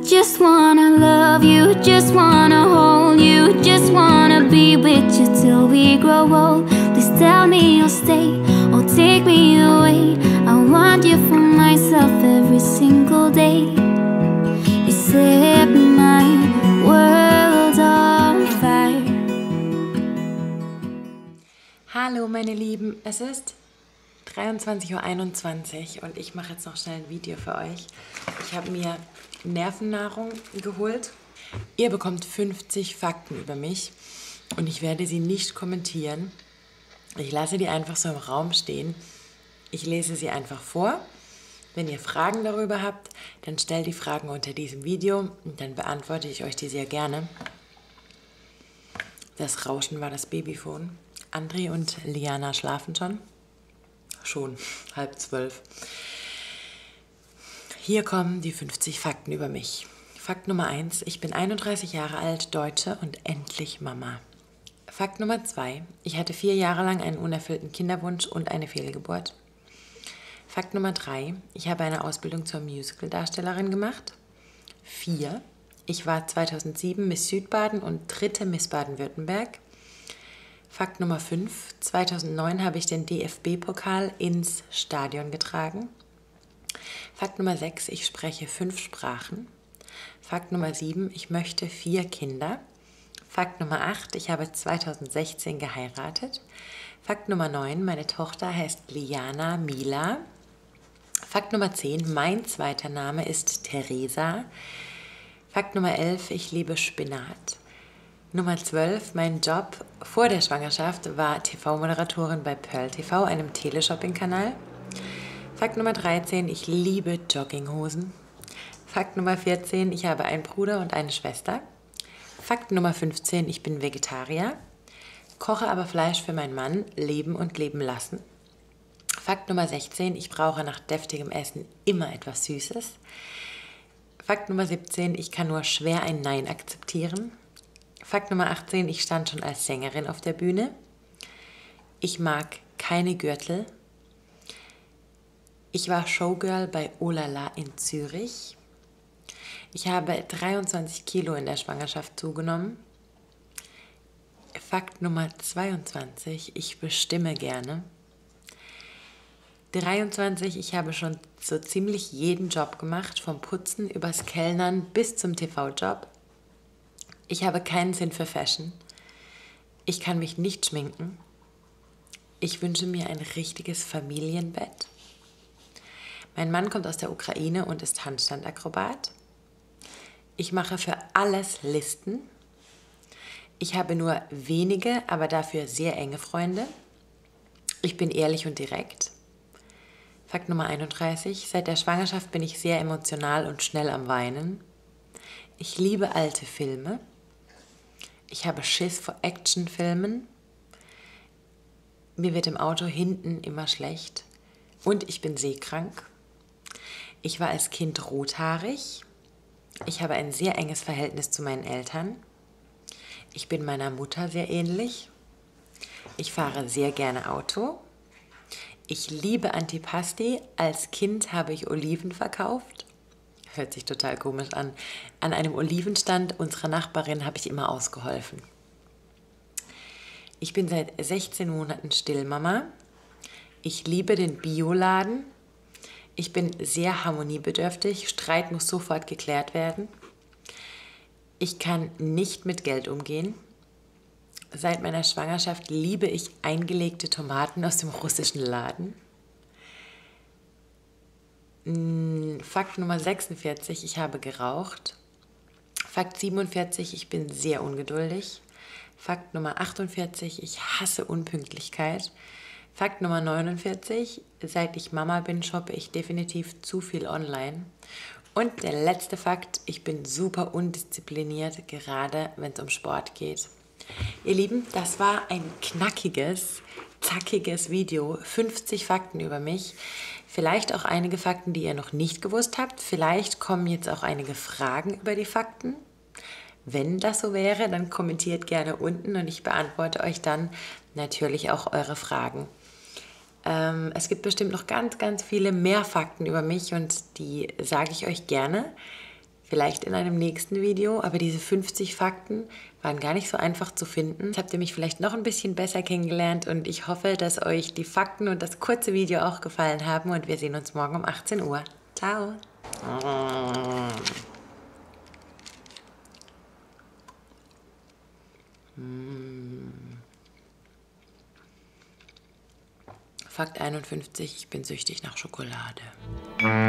Just wanna love you, just wanna hold you, just wanna be with you till we grow old. Please tell me you'll stay or take me away. I want you for myself every single day. You set my world on fire. Hallo meine Lieben, es ist 23:21 Uhr und ich mache jetzt noch schnell ein Video für euch. Ich habe mir Nervennahrung geholt. Ihr bekommt 50 Fakten über mich und ich werde sie nicht kommentieren. Ich lasse die einfach so im Raum stehen. Ich lese sie einfach vor. Wenn ihr Fragen darüber habt, dann stellt die Fragen unter diesem Video und dann beantworte ich euch die sehr gerne. Das Rauschen war das Babyphone. André und Liana schlafen schon. Schon 11:30. Hier kommen die 50 Fakten über mich. Fakt Nummer 1. Ich bin 31 Jahre alt, Deutsche und endlich Mama. Fakt Nummer 2. Ich hatte 4 Jahre lang einen unerfüllten Kinderwunsch und eine Fehlgeburt. Fakt Nummer 3. Ich habe eine Ausbildung zur Musical-Darstellerin gemacht. 4. Ich war 2007 Miss Südbaden und 3. Miss Baden-Württemberg. Fakt Nummer 5. 2009 habe ich den DFB-Pokal ins Stadion getragen. Fakt Nummer 6. Ich spreche 5 Sprachen. Fakt Nummer 7. Ich möchte 4 Kinder. Fakt Nummer 8. Ich habe 2016 geheiratet. Fakt Nummer 9. Meine Tochter heißt Liana Mila. Fakt Nummer 10. Mein zweiter Name ist Theresa. Fakt Nummer 11. Ich liebe Spinat. Nummer 12. Mein Job vor der Schwangerschaft war TV-Moderatorin bei Pearl TV, einem Teleshopping-Kanal. Fakt Nummer 13. Ich liebe Jogginghosen. Fakt Nummer 14. Ich habe einen Bruder und eine Schwester. Fakt Nummer 15. Ich bin Vegetarier. Koche aber Fleisch für meinen Mann. Leben und leben lassen. Fakt Nummer 16. Ich brauche nach deftigem Essen immer etwas Süßes. Fakt Nummer 17. Ich kann nur schwer ein Nein akzeptieren. Fakt Nummer 18. Ich stand schon als Sängerin auf der Bühne. Ich mag keine Gürtel. Ich war Showgirl bei Olala in Zürich. Ich habe 23 Kilo in der Schwangerschaft zugenommen. Fakt Nummer 22. Ich bestimme gerne. 23. Ich habe schon so ziemlich jeden Job gemacht, vom Putzen übers Kellnern bis zum TV-Job. Ich habe keinen Sinn für Fashion. Ich kann mich nicht schminken. Ich wünsche mir ein richtiges Familienbett. Mein Mann kommt aus der Ukraine und ist Handstandakrobat. Ich mache für alles Listen. Ich habe nur wenige, aber dafür sehr enge Freunde. Ich bin ehrlich und direkt. Fakt Nummer 31. Seit der Schwangerschaft bin ich sehr emotional und schnell am Weinen. Ich liebe alte Filme. Ich habe Schiss vor Actionfilmen. Mir wird im Auto hinten immer schlecht. Und ich bin seekrank. Ich war als Kind rothaarig. Ich habe ein sehr enges Verhältnis zu meinen Eltern. Ich bin meiner Mutter sehr ähnlich. Ich fahre sehr gerne Auto. Ich liebe Antipasti. Als Kind habe ich Oliven verkauft. Hört sich total komisch an. An einem Olivenstand unserer Nachbarin habe ich immer ausgeholfen. Ich bin seit 16 Monaten Stillmama. Ich liebe den Bioladen. Ich bin sehr harmoniebedürftig. Streit muss sofort geklärt werden. Ich kann nicht mit Geld umgehen. Seit meiner Schwangerschaft liebe ich eingelegte Tomaten aus dem russischen Laden. Fakt Nummer 46, ich habe geraucht. Fakt 47, ich bin sehr ungeduldig. Fakt Nummer 48, ich hasse Unpünktlichkeit. Fakt Nummer 49, seit ich Mama bin, shoppe ich definitiv zu viel online. Und der letzte Fakt, ich bin super undiszipliniert, gerade wenn es um Sport geht. Ihr Lieben, das war ein knackiges, zackiges Video. 50 Fakten über mich. Vielleicht auch einige Fakten, die ihr noch nicht gewusst habt. Vielleicht kommen jetzt auch einige Fragen über die Fakten. Wenn das so wäre, dann kommentiert gerne unten und ich beantworte euch dann natürlich auch eure Fragen. Es gibt bestimmt noch ganz, ganz viele mehr Fakten über mich und die sage ich euch gerne. Vielleicht in einem nächsten Video, aber diese 50 Fakten waren gar nicht so einfach zu finden. Jetzt habt ihr mich vielleicht noch ein bisschen besser kennengelernt und ich hoffe, dass euch die Fakten und das kurze Video auch gefallen haben und wir sehen uns morgen um 18 Uhr. Ciao! Fakt 51, ich bin süchtig nach Schokolade.